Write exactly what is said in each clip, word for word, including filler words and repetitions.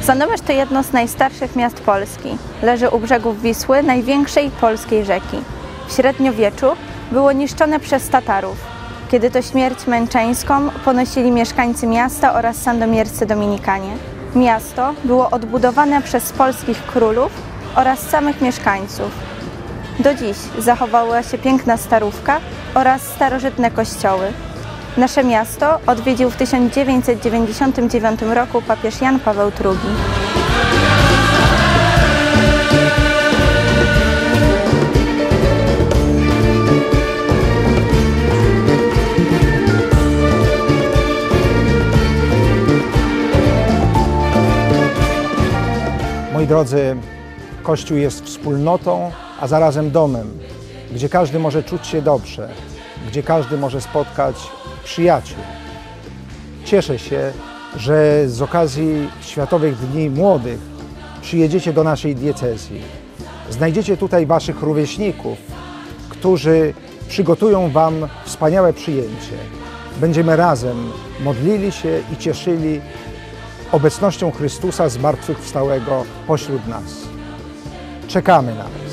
Sandomierz to jedno z najstarszych miast Polski. Leży u brzegów Wisły, największej polskiej rzeki. W średniowieczu było niszczone przez Tatarów. Kiedy to śmierć męczeńską ponosili mieszkańcy miasta oraz sandomierscy dominikanie. Miasto było odbudowane przez polskich królów oraz samych mieszkańców. Do dziś zachowała się piękna starówka oraz starożytne kościoły. Nasze miasto odwiedził w tysiąc dziewięćset dziewięćdziesiątym dziewiątym roku papież Jan Paweł drugi. Moi drodzy, Kościół jest wspólnotą, a zarazem domem, gdzie każdy może czuć się dobrze, gdzie każdy może spotkać przyjaciół. Cieszę się, że z okazji Światowych Dni Młodych przyjedziecie do naszej diecezji. Znajdziecie tutaj waszych rówieśników, którzy przygotują wam wspaniałe przyjęcie. Będziemy razem modlili się i cieszyli obecnością Chrystusa zmartwychwstałego pośród nas. Czekamy na was.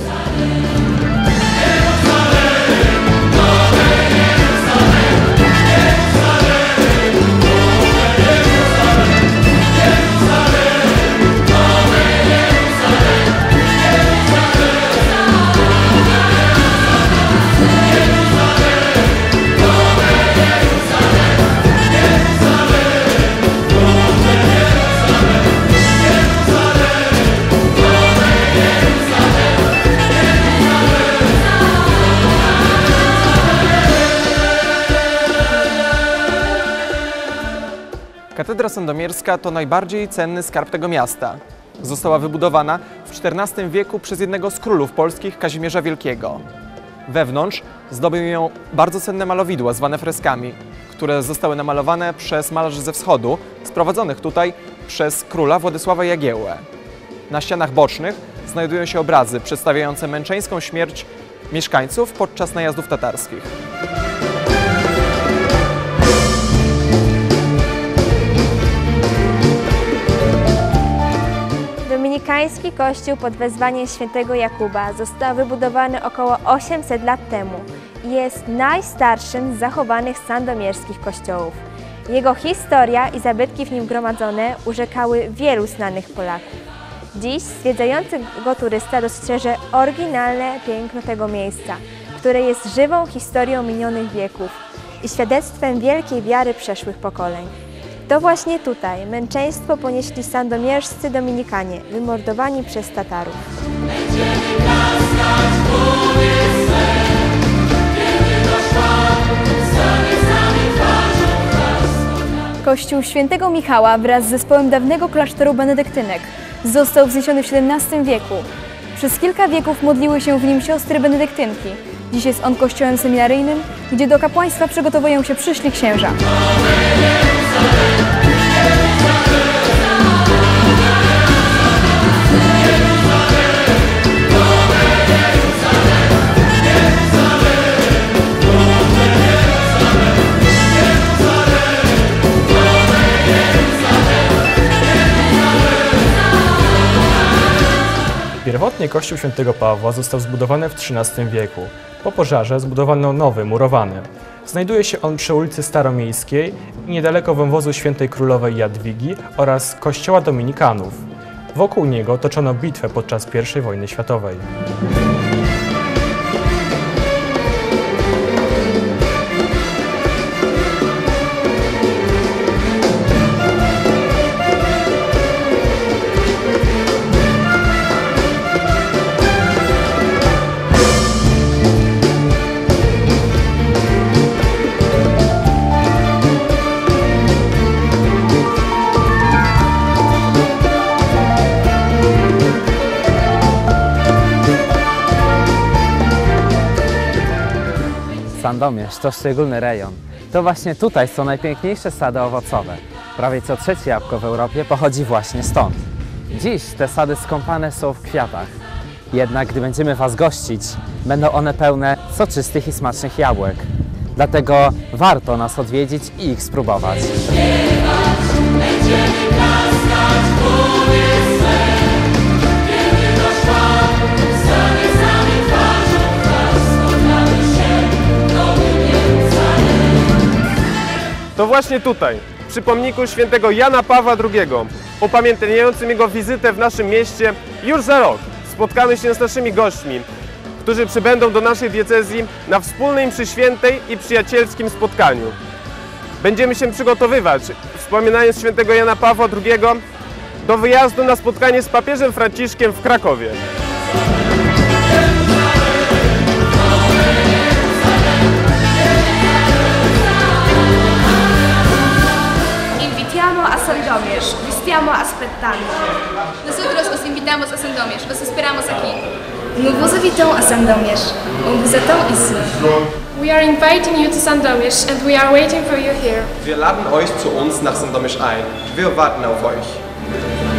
Katedra Sandomierska to najbardziej cenny skarb tego miasta. Została wybudowana w czternastym wieku przez jednego z królów polskich, Kazimierza Wielkiego. Wewnątrz zdobią ją bardzo cenne malowidła zwane freskami, które zostały namalowane przez malarzy ze wschodu, sprowadzonych tutaj przez króla Władysława Jagiełłę. Na ścianach bocznych znajdują się obrazy przedstawiające męczeńską śmierć mieszkańców podczas najazdów tatarskich. Dominikański kościół pod wezwaniem świętego Jakuba został wybudowany około osiemset lat temu i jest najstarszym z zachowanych sandomierskich kościołów. Jego historia i zabytki w nim gromadzone urzekały wielu znanych Polaków. Dziś zwiedzający go turysta dostrzeże oryginalne piękno tego miejsca, które jest żywą historią minionych wieków i świadectwem wielkiej wiary przeszłych pokoleń. To właśnie tutaj męczeństwo ponieśli sandomierscy dominikanie, wymordowani przez Tatarów. Kościół świętego Michała wraz z zespołem dawnego klasztoru benedyktynek został wzniesiony w siedemnastym wieku. Przez kilka wieków modliły się w nim siostry benedyktynki. Dziś jest on kościołem seminaryjnym, gdzie do kapłaństwa przygotowują się przyszli księża. Pierwotnie kościół świętego Pawła został zbudowany w trzynastym wieku. Po pożarze zbudowano nowy, murowany. Znajduje się on przy ulicy Staromiejskiej i niedaleko wąwozu świętej królowej Jadwigi oraz kościoła dominikanów. Wokół niego toczono bitwę podczas pierwszej wojny światowej. Sandomierz to szczególny rejon. To właśnie tutaj są najpiękniejsze sady owocowe. Prawie co trzecie jabłko w Europie pochodzi właśnie stąd. Dziś te sady skąpane są w kwiatach. Jednak gdy będziemy was gościć, będą one pełne soczystych i smacznych jabłek. Dlatego warto nas odwiedzić i ich spróbować. Będziemy klaskać. To właśnie tutaj, przy pomniku świętego Jana Pawła drugiego, upamiętniającym jego wizytę w naszym mieście, już za rok spotkamy się z naszymi gośćmi, którzy przybędą do naszej diecezji na wspólnej mszy świętej i przyjacielskim spotkaniu. Będziemy się przygotowywać, wspominając świętego Jana Pawła drugiego, do wyjazdu na spotkanie z papieżem Franciszkiem w Krakowie. Invitiamo a Sandomierz, vi stiamo aspettando. Nosotros os invitamos a Sandomierz, los esperamos aquí. Nous vous invitons à Sandomierz. On vous attend ici. We are inviting you to Sandomierz and we are waiting for you here. Wir laden euch zu uns nach Sandomierz ein. Wir warten auf euch.